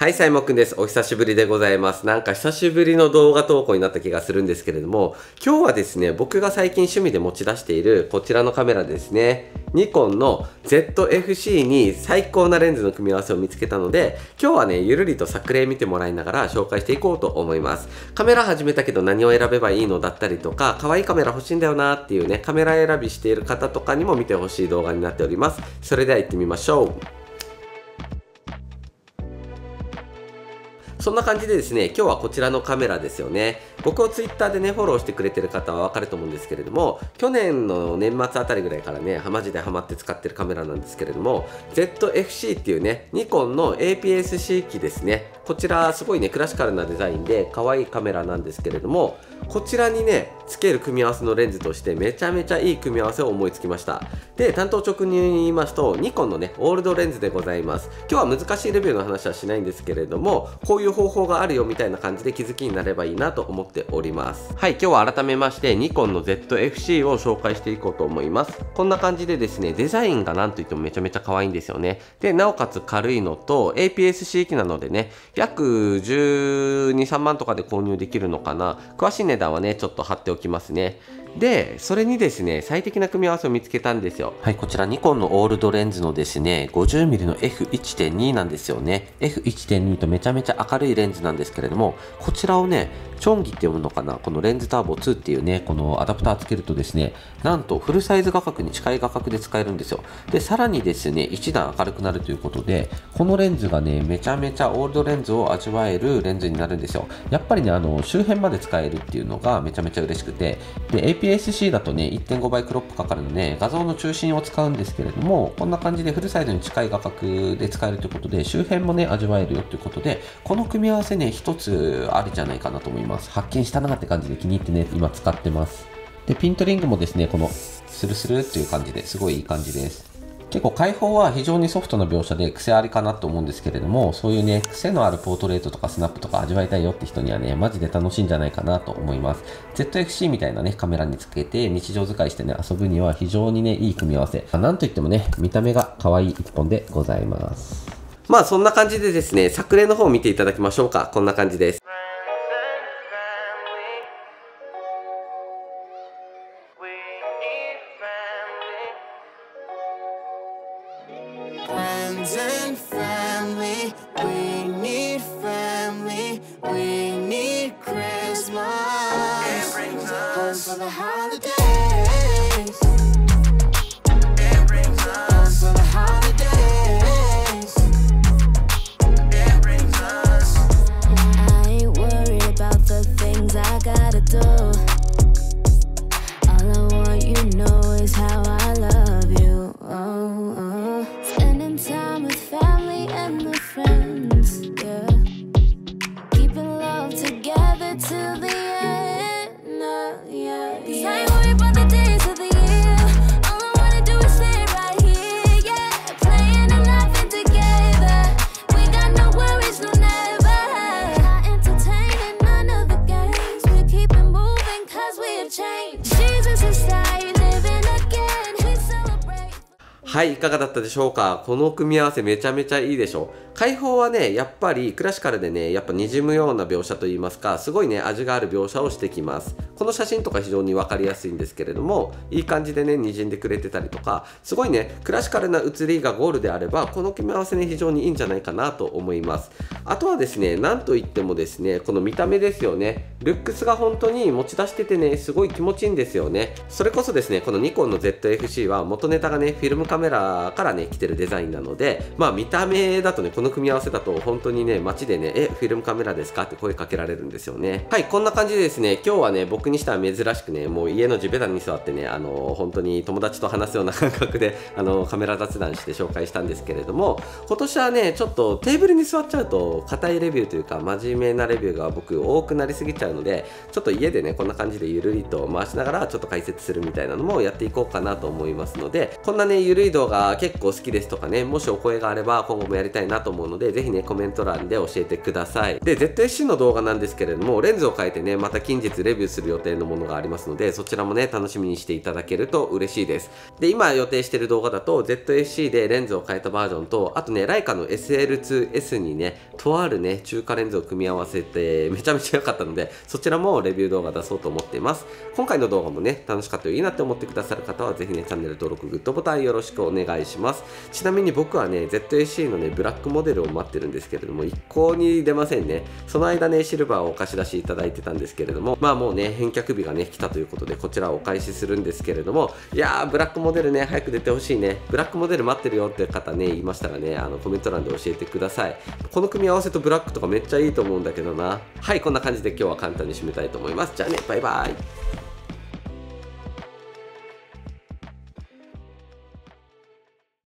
はい、サイモンくんです。お久しぶりでございます。なんか久しぶりの動画投稿になった気がするんですけれども、今日はですね、僕が最近趣味で持ち出しているこちらのカメラですね。ニコンの ZFC に最高なレンズの組み合わせを見つけたので、今日はね、ゆるりと作例見てもらいながら紹介していこうと思います。カメラ始めたけど何を選べばいいのだったりとか、可愛いカメラ欲しいんだよなっていうね、カメラ選びしている方とかにも見てほしい動画になっております。それでは行ってみましょう。そんな感じでですね、今日はこちらのカメラですよね。僕を Twitter でね、フォローしてくれてる方はわかると思うんですけれども、去年の年末あたりぐらいからね、マジでハマって使ってるカメラなんですけれども、ZFC っていうね、ニコンの APS-C 機ですね。こちらすごいね、クラシカルなデザインで可愛いカメラなんですけれども、こちらにね、つける組み合わせのレンズとしてめちゃめちゃいい組み合わせを思いつきました。で、担当直入に言いますと、ニコンのね、オールドレンズでございます。今日は難しいレビューの話はしないんですけれども、こういう方法があるよみたいな感じで気づきになればいいなと思っております。はい、今日は改めましてニコンの ZFC を紹介していこうと思います。こんな感じでですね、デザインがなんといってもめちゃめちゃ可愛いんですよね。で、なおかつ軽いのと APS-C 機なのでね、約12、3万とかで購入できるのかな。詳しい値段はね、ちょっと貼っておきますね。で、それにですね、最適な組み合わせを見つけたんですよ。はい、こちらニコンのオールドレンズのですね、50mm の F1.2 なんですよね。F1.2 とめちゃめちゃ明るいレンズなんですけれども、こちらをね、チョンギって読むのかな、このレンズターボ2っていうね、このアダプターつけるとですね、なんとフルサイズ画角に近い画角で使えるんですよ。で、さらにですね、一段明るくなるということで、このレンズがね、めちゃめちゃオールドレンズを味わえるレンズになるんですよ。やっぱりね、周辺まで使えるっていうのがめちゃめちゃ嬉しくて、で、APS-C だとね、1.5 倍クロップかかるので、画像の中心を使うんですけれども、こんな感じでフルサイズに近い画角で使えるということで、周辺もね、味わえるよということで、この組み合わせね、一つありじゃないかなと思います。発見したなって感じで気に入ってね、今使ってます。で、ピントリングもですね、このスルスルっていう感じですごいいい感じです。結構開放は非常にソフトな描写で癖ありかなと思うんですけれども、そういうね、癖のあるポートレートとかスナップとか味わいたいよって人にはね、マジで楽しいんじゃないかなと思います。ZFC みたいなね、カメラにつけて日常使いしてね、遊ぶには非常にね、いい組み合わせ。なんといってもね、見た目が可愛い一本でございます。まあそんな感じでですね、作例の方を見ていただきましょうか。こんな感じです。 Friends and family, we need family, we need Christmas, home for the holidays, home for the holidays, I ain't worried about the things I gotta do, all I want you know is how I love you, Spending time with family and the friends, yeah. Keeping love together till the end, yeah. 'Cause I ain't worried about the days of the year. All I wanna do is stay right here, yeah. Playing and laughing together. We got no worries, no never. Not entertaining none of the games. We keep it moving 'cause we have changed. Jesus is dying, living again. We celebrate. はい、いかがだったでしょうか。この組み合わせめちゃめちゃいいでしょ。開放はね、やっぱりクラシカルでね、やっぱ滲むような描写といいますか、すごいね、味がある描写をしてきます。この写真とか非常に分かりやすいんですけれども、いい感じでね、滲んでくれてたりとか、すごいね、クラシカルな写りがゴールであれば、この組み合わせね、非常にいいんじゃないかなと思います。あとはですね、なんといってもですね、この見た目ですよね。ルックスが本当に持ち出しててね、すごい気持ちいいんですよね。それこそですね、このニコンの ZFC は元ネタがね、フィルムカメラからね、来てるデザインなので、まあ見た目だとね、この組み合わせだと本当にね、街でね、フィルムカメラですかって声かけられるんですよね。はい、こんな感じでですね、今日はね、僕にしては珍しくね、もう家の地べたに座ってね、本当に友達と話すような感覚で、カメラ雑談して紹介したんですけれども、今年はね、ちょっとテーブルに座っちゃうと、硬いレビューというか、真面目なレビューが僕多くなりすぎちゃうので、ちょっと家でね、こんな感じでゆるりと回しながら、ちょっと解説するみたいなのもやっていこうかなと思いますので、こんなね、ゆるい動画結構好きですとかね、もしお声があれば今後もやりたいなと思うので、ぜひねコメント欄で教えてください。で ZSC の動画なんですけれども、レンズを変えてねまた近日レビューする予定のものがありますので、そちらもね楽しみにしていただけると嬉しいです。で今予定している動画だと ZSC でレンズを変えたバージョンと、あとねライカの SL2S にねとあるね中華レンズを組み合わせてめちゃめちゃ良かったので、そちらもレビュー動画出そうと思っています。今回の動画もね楽しかったよ、いいなって思ってくださる方はぜひねチャンネル登録、グッドボタンよろしくお願いします。ちなみに僕はね ZSC のねブラックモデルを待ってるんですけれども、一向に出ませんね。その間ねシルバーをお貸し出しいただいてたんですけれども、まあもうね返却日がね来たということで、こちらをお返しするんですけれども、いやーブラックモデルね早く出てほしいね。ブラックモデル待ってるよって方ねいましたらね、コメント欄で教えてください。この組み合わせとブラックとかめっちゃいいと思うんだけどな。はい、こんな感じで今日は簡単に締めたいと思います。じゃあね、バイバイ。